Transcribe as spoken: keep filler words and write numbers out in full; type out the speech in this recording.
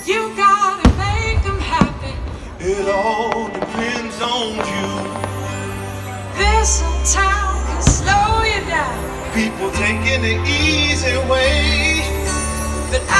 You gotta make them happy. It all depends on you. This old town can slow you down, People taking the easy way, but I